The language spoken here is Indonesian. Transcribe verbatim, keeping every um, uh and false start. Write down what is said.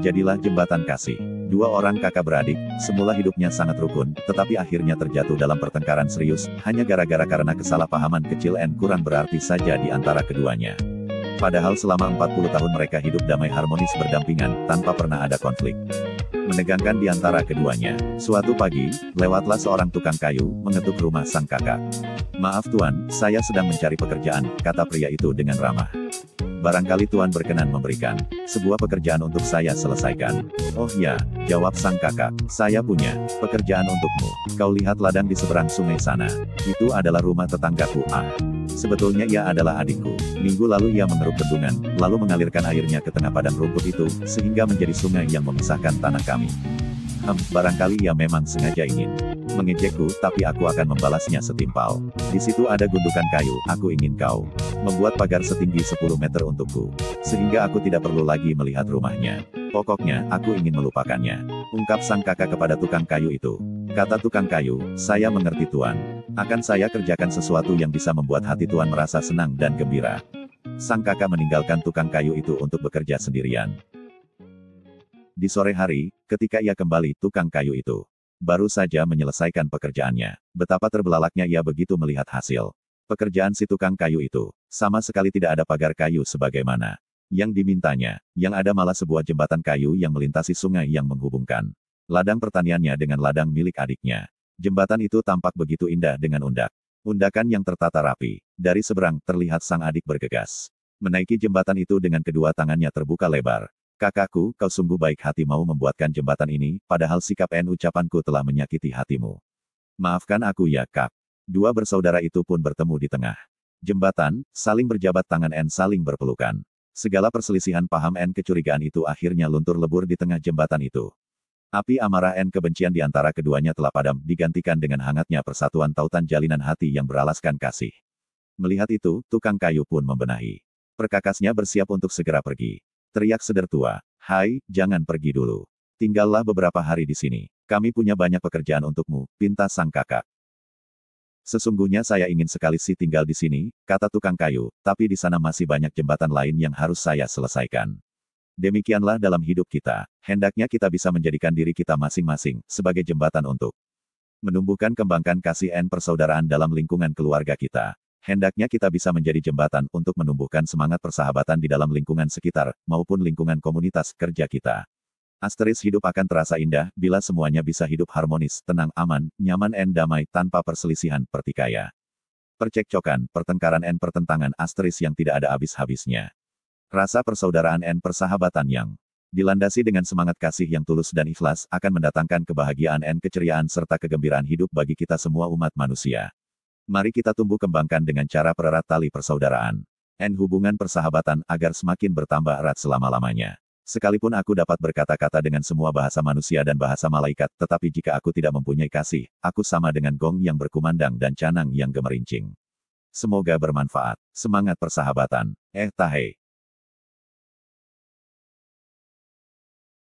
Jadilah jembatan kasih. Dua orang kakak beradik, semula hidupnya sangat rukun, tetapi akhirnya terjatuh dalam pertengkaran serius, hanya gara-gara karena kesalahpahaman kecil dan kurang berarti saja di antara keduanya. Padahal selama empat puluh tahun mereka hidup damai harmonis berdampingan, tanpa pernah ada konflik. Menegangkan di antara keduanya. Suatu pagi, lewatlah seorang tukang kayu, mengetuk rumah sang kakak. "Maaf tuan, saya sedang mencari pekerjaan," kata pria itu dengan ramah. "Barangkali tuan berkenan memberikan sebuah pekerjaan untuk saya selesaikan." "Oh ya," jawab sang kakak, "saya punya pekerjaan untukmu. Kau lihat ladang di seberang sungai sana. Itu adalah rumah tetanggaku. Ah, sebetulnya ia adalah adikku. Minggu lalu ia mengeruk bendungan, lalu mengalirkan airnya ke tengah padang rumput itu, sehingga menjadi sungai yang memisahkan tanah kami. Hmm, barangkali ia memang sengaja ingin mengejekku, tapi aku akan membalasnya setimpal. Di situ ada gundukan kayu, aku ingin kau membuat pagar setinggi sepuluh meter untukku, sehingga aku tidak perlu lagi melihat rumahnya. Pokoknya, aku ingin melupakannya," ungkap sang kakak kepada tukang kayu itu. Kata tukang kayu, "Saya mengerti tuan. Akan saya kerjakan sesuatu yang bisa membuat hati tuan merasa senang dan gembira." Sang kakak meninggalkan tukang kayu itu untuk bekerja sendirian. Di sore hari, ketika ia kembali, tukang kayu itu baru saja menyelesaikan pekerjaannya. Betapa terbelalaknya ia begitu melihat hasil pekerjaan si tukang kayu itu. Sama sekali tidak ada pagar kayu sebagaimana yang dimintanya. Yang ada malah sebuah jembatan kayu yang melintasi sungai yang menghubungkan ladang pertaniannya dengan ladang milik adiknya. Jembatan itu tampak begitu indah dengan undak undakan yang tertata rapi. Dari seberang, terlihat sang adik bergegas menaiki jembatan itu dengan kedua tangannya terbuka lebar. "Kakakku, kau sungguh baik hati mau membuatkan jembatan ini, padahal sikap dan ucapanku telah menyakiti hatimu. Maafkan aku ya, Kak." Dua bersaudara itu pun bertemu di tengah jembatan, saling berjabat tangan dan saling berpelukan. Segala perselisihan paham dan kecurigaan itu akhirnya luntur lebur di tengah jembatan itu. Api amarah dan kebencian di antara keduanya telah padam, digantikan dengan hangatnya persatuan tautan jalinan hati yang beralaskan kasih. Melihat itu, tukang kayu pun membenahi perkakasnya bersiap untuk segera pergi. Teriak sedertua, "Hai, jangan pergi dulu. Tinggallah beberapa hari di sini. Kami punya banyak pekerjaan untukmu," pinta sang kakak. "Sesungguhnya saya ingin sekali sih tinggal di sini," kata tukang kayu, "tapi di sana masih banyak jembatan lain yang harus saya selesaikan. Demikianlah dalam hidup kita. Hendaknya kita bisa menjadikan diri kita masing-masing sebagai jembatan untuk menumbuhkan kembangkan kasih dan persaudaraan dalam lingkungan keluarga kita. Hendaknya kita bisa menjadi jembatan untuk menumbuhkan semangat persahabatan di dalam lingkungan sekitar, maupun lingkungan komunitas kerja kita. Asteris hidup akan terasa indah, bila semuanya bisa hidup harmonis, tenang, aman, nyaman dan damai, tanpa perselisihan, pertikaian, percekcokan, pertengkaran dan pertentangan, asteris yang tidak ada habis-habisnya. Rasa persaudaraan dan persahabatan yang dilandasi dengan semangat kasih yang tulus dan ikhlas, akan mendatangkan kebahagiaan dan keceriaan serta kegembiraan hidup bagi kita semua umat manusia. Mari kita tumbuh kembangkan dengan cara pererat tali persaudaraan dan hubungan persahabatan agar semakin bertambah erat selama-lamanya. Sekalipun aku dapat berkata-kata dengan semua bahasa manusia dan bahasa malaikat, tetapi jika aku tidak mempunyai kasih, aku sama dengan gong yang berkumandang dan canang yang gemerincing. Semoga bermanfaat. Semangat persahabatan. Eh, tahe.